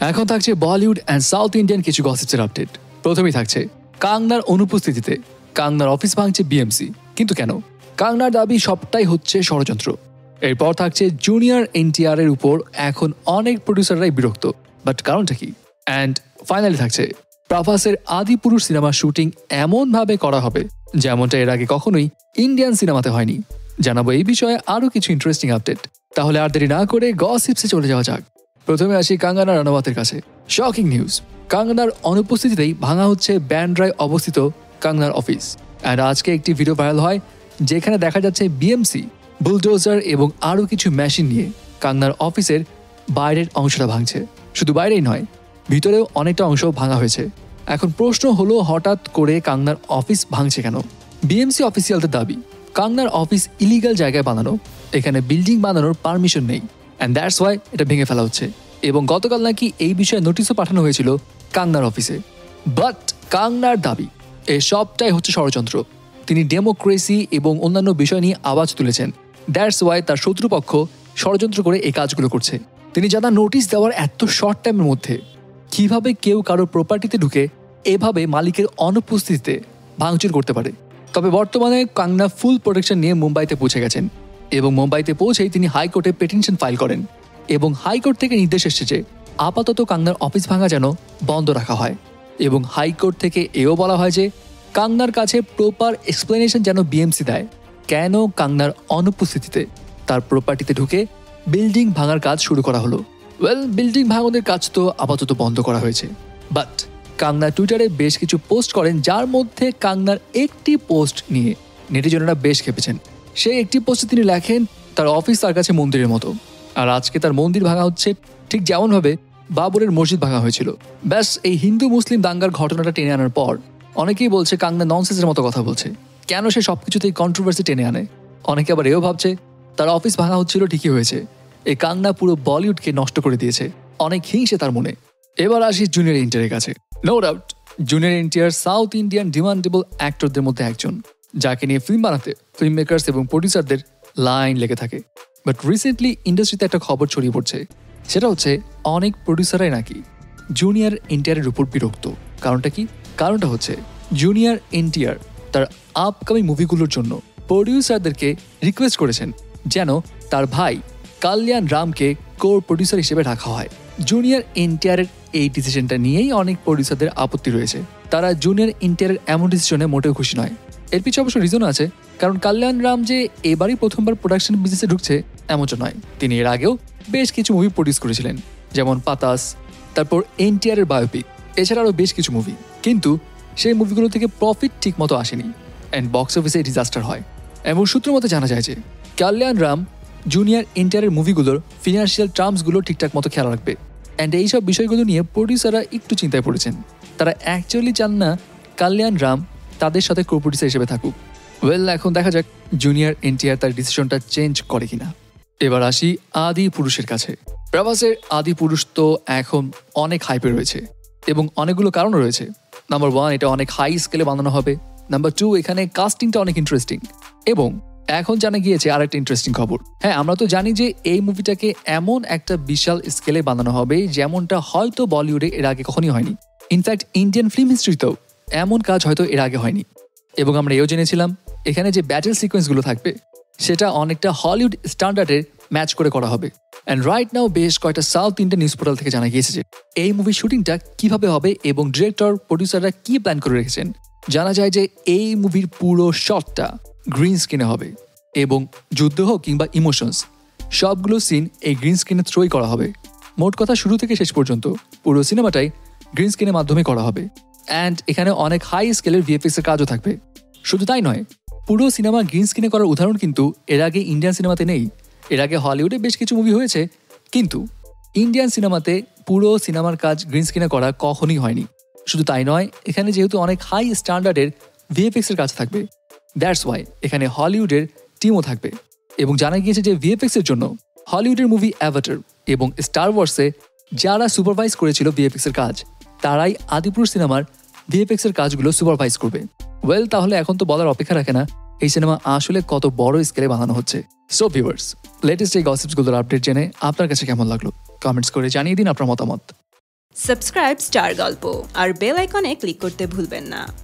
এখন থাকছে Bollywood and south Indian কিছু গসিপসের আপডেট। প্রথমেই থাকছে কাঙ্গনার অনুপস্থিতিতে কাঙ্গনার অফিস ভাঙছে বিএমসি, কিন্তু কেন? কাঙ্গনার দাবি সবটাই হচ্ছে ষড়যন্ত্র। এরপর থাকছে জুনিয়র এনটিআর এর উপর এখন অনেক প্রডিউসাররাই বিরক্ত, বাট কারণটা কি? অ্যান্ড ফাইনালি থাকছে প্রভাসের আদিপুরুষ সিনেমার শুটিং এমনভাবে করা হবে যেমনটা এর আগে কখনোই ইন্ডিয়ান সিনেমাতে হয়নি। জানাবো এই বিষয়ে আরও কিছু ইন্টারেস্টিং আপডেট। তাহলে আর দেরি না করে গসিপসে চলে যাওয়া যাক। প্রথমে আসি কাঙ্গনা রানাওয়াতের কাছে। শকিং নিউজ, কাঙ্গনার অনুপস্থিতিতেই ভাঙা হচ্ছে ব্যান্ড্রায় অবস্থিত কাঙ্গনার অফিস। আর আজকে একটি ভিডিও ভাইরাল হয় যেখানে দেখা যাচ্ছে বিএমসি বুলডোজার এবং আরও কিছু মেশিন নিয়ে কাঙ্গনার অফিসের বাইরের অংশটা ভাঙছে। শুধু বাইরেই নয়, ভিতরেও অনেকটা অংশ ভাঙা হয়েছে। এখন প্রশ্ন হলো, হঠাৎ করে কাঙ্গনার অফিস ভাঙছে কেন? বিএমসি অফিসিয়ালদের দাবি কাঙ্গনার অফিস ইলিগাল জায়গায় বানানো, এখানে বিল্ডিং বানানোর পারমিশন নেই, অ্যান্ড দ্যাটস ওয়াই এটা ভেঙে ফেলা হচ্ছে। এবং গতকাল নাকি এই বিষয়ে নোটিশও পাঠানো হয়েছিল কাঙ্গনার অফিসে। বাট কাঙ্গনার দাবি এই সবটাই হচ্ছে ষড়যন্ত্র। তিনি ডেমোক্রেসি এবং অন্যান্য বিষয় নিয়ে আওয়াজ তুলেছেন, দ্যাটস ওয়াই তার শত্রুপক্ষ ষড়যন্ত্র করে এই কাজগুলো করছে। তিনি জানা নোটিশ দেওয়ার এত শর্ট টাইমের মধ্যে কিভাবে কেউ কারো প্রপার্টিতে ঢুকে এভাবে মালিকের অনুপস্থিতিতে ভাঙচুর করতে পারে। তবে বর্তমানে কাঙ্গনা ফুল প্রোটেকশন নিয়ে মুম্বাইতে পৌঁছে গেছেন এবং মুম্বাইতে পৌঁছেই তিনি হাইকোর্টে পিটিশন ফাইল করেন এবং হাইকোর্ট থেকে নির্দেশ এসেছে যে আপাতত কাঙ্গনার অফিস ভাঙা যেন বন্ধ রাখা হয়। এবং হাইকোর্ট থেকে এও বলা হয় যে কাঙ্গনার কাছে প্রপার এক্সপ্লেনেশন যেন বিএমসি দেয় কেন কাঙ্গনার অনুপস্থিতিতে তার প্রপার্টিতে ঢুকে বিল্ডিং ভাঙার কাজ শুরু করা হলো। বিল্ডিং ভাঙনের কাজ তো আপাতত বন্ধ করা হয়েছে, বাট কাঙ্গনা টুইটারে বেশ কিছু পোস্ট করেন, যার মধ্যে কাঙ্গনার একটি পোস্ট নিয়ে নেটিজনেরা বেশ খেপেছেন। সেই একটি পোস্টে তিনি লেখেন তার অফিস তার কাছে মন্দিরের মতো, আর আজকে তার মন্দির ভাঙা হচ্ছে ঠিক যেমনভাবে বাবরের মসজিদ ভাঙা হয়েছিল। ব্যাস এই হিন্দু মুসলিম দাঙ্গার ঘটনাটা টেনে আনার পর অনেকেই বলছে কাঙ্গনা ননসেন্সের মতো কথা বলছে, কেন সে সবকিছুতেই কন্ট্রোভার্সি টেনে আনে। অনেকে আবার এও ভাবছে তার অফিস ভাঙা হচ্ছিল ঠিকই হয়েছে, এই কাঙ্গনা পুরো বলিউডকে নষ্ট করে দিয়েছে। অনেক হিংসে তার মনে। এবার আসি জুনিয়র এনটিআর কাছে। No doubt junior NTR south Indian demandable অ্যাক্টরদের মধ্যে একজন, যাকে নিয়ে ফিল্ম বানাতে ফিল্ম মেকার্স এবং প্রডিউসারদের লাইন লেগে থাকে। বাট রিসেন্টলি ইন্ডাস্ট্রিতে একটা খবর ছড়িয়ে পড়ছে, সেটা হচ্ছে অনেক প্রডিউসারাই নাকি জুনিয়র এনটিআরের উপর বিরক্ত। কারণটা কি? কারণটা হচ্ছে জুনিয়র এনটিআর তার আপকামিং মুভিগুলোর জন্য প্রডিউসারদেরকে রিকোয়েস্ট করেছেন যেন তার ভাই কল্যাণ রামকে কোর প্রডিউসার হিসেবে রাখা হয়। জুনিয়র এনটিআরের এই ডিসিশনটা নিয়েই অনেক প্রডিউসারদের আপত্তি রয়েছে। তারা জুনিয়র এনটিআরের এমন ডিসিশনে মোটেও খুশি নয়। এর পিছনে অবশ্য রিজন আছে, কারণ কল্যাণ রাম যে এবারই প্রথমবার প্রোডাকশন বিজনেসে ঢুকছে এমনটা নয়। তিনি এর আগেও বেশ কিছু মুভি প্রডিউস করেছিলেন, যেমন পাতাস, তারপর এনটিআরের বায়োপিক, এছাড়া আরও বেশ কিছু মুভি। কিন্তু সেই মুভিগুলো থেকে প্রফিট ঠিক মতো আসেনি, অ্যান্ড বক্স অফিসে ডিজাস্টার হয়। এবং সূত্র মতে জানা যায় যে কল্যাণ রাম জুনিয়র এনটিআরের মুভিগুলোর ফিনান্সিয়াল টার্মসগুলো ঠিকঠাক মতো খেয়াল রাখবে। অ্যান্ড এইসব বিষয়গুলো নিয়ে প্রডিউসাররা একটু চিন্তায় পড়েছেন। তারা অ্যাকচুয়ালি চান না কল্যাণ রাম তাদের সাথে কো প্রডিউসার হিসেবে থাকুক। এখন দেখা যাক জুনিয়র এনটিআর তার ডিসিশনটা চেঞ্জ করে কিনা। এবার আসি আদি পুরুষের কাছে। প্রভাসের আদি পুরুষ তো এখন অনেক হাইপে রয়েছে এবং অনেকগুলো কারণ রয়েছে। নাম্বার 1, এটা অনেক হাই স্কেলে বানানো হবে। নাম্বার 2, এখানে কাস্টিংটা অনেক ইন্টারেস্টিং। এবং এখন জানা গিয়েছে আরেকটা ইন্টারেস্টিং খবর। হ্যাঁ, আমরা তো জানি যে এই মুভিটাকে এমন একটা বিশাল স্কেলে বানানো হবে যেমনটা হয়তো বলিউডে এর আগে কখনই হয়নি। ইনফ্যাক্ট ইন্ডিয়ান ফিল্ম হিস্ট্রিতেও এমন কাজ হয়তো এর আগে হয়নি। এবং আমরা এও জেনেছিলাম এখানে যে ব্যাটেল সিকোয়েন্সগুলো থাকবে সেটা অনেকটা হলিউড স্ট্যান্ডার্ডের ম্যাচ করে করা হবে। অ্যান্ড রাইট নাও বেশ কয়েকটা সাউথ ইন্ডিয়ান নিউজ পোর্টাল থেকে জানা গিয়েছে যে এই মুভির শুটিংটা কিভাবে হবে এবং ডিরেক্টর প্রডিউসাররা কি প্ল্যান করে রেখেছেন। জানা যায় যে এই মুভির পুরো শটটা গ্রিন স্ক্রিনে হবে এবং যুদ্ধ হোক কিংবা ইমোশনস সবগুলো সিন এই গ্রিন স্ক্রিনে থ্রোই করা হবে। মোট কথা শুরু থেকে শেষ পর্যন্ত পুরো সিনেমাটাই গ্রিন স্ক্রিনের মাধ্যমে করা হবে। অ্যান্ড এখানে অনেক হাই স্কেলের ভিএফএক্স এর কাজও থাকবে। শুধু তাই নয়, পুরো সিনেমা গ্রিন স্ক্রিনে করার উদাহরণ কিন্তু এর আগে ইন্ডিয়ান সিনেমাতে নেই। এর আগে হলিউডে বেশ কিছু মুভি হয়েছে, কিন্তু ইন্ডিয়ান সিনেমাতে পুরো সিনেমার কাজ গ্রিন স্ক্রিনে করা কখনই হয়নি। শুধু তাই নয়, এখানে যেহেতু অনেক হাই স্ট্যান্ডার্ডের ভিএফএক্স এর কাজ থাকবে, দ্যাটস ওয়াই এখানে হলিউডের টিমও থাকবে। এবং জানা গিয়েছে যে ভিএফএক্স এর জন্য হলিউডের মুভি অ্যাভাটার এবং স্টার ওয়ার্সে যারা সুপারভাইজ করেছিল ভিএফএক্স এর কাজ, তারাই আদিপুরুষ সিনেমার ভিএফএক্স এর কাজগুলো সুপারভাইজ করবে। তাহলে এখন তো বলার অপেক্ষা রাখে না এই সিনেমা আসলে কত বড় স্কেলে বানানো হচ্ছে। সো ভিউয়ার্স, লেটেস্ট এই গসিপসগুলোর আপডেট জেনে আপনার কাছে কেমন লাগলো কমেন্টস করে জানিয়ে দিন আপনার মতামত। সাবস্ক্রাইব স্টার গল্প আর বেল আইকনে ক্লিক করতে ভুলবেন না।